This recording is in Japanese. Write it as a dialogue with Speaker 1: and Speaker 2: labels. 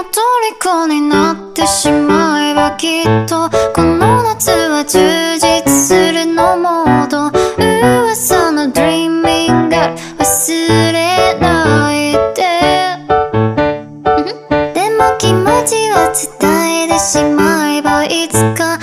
Speaker 1: の虜になってしまえばきっとこの夏は充実するのモード。噂の Dreaming Girl 忘れないで。でも気持ちは伝えてしまえばいつか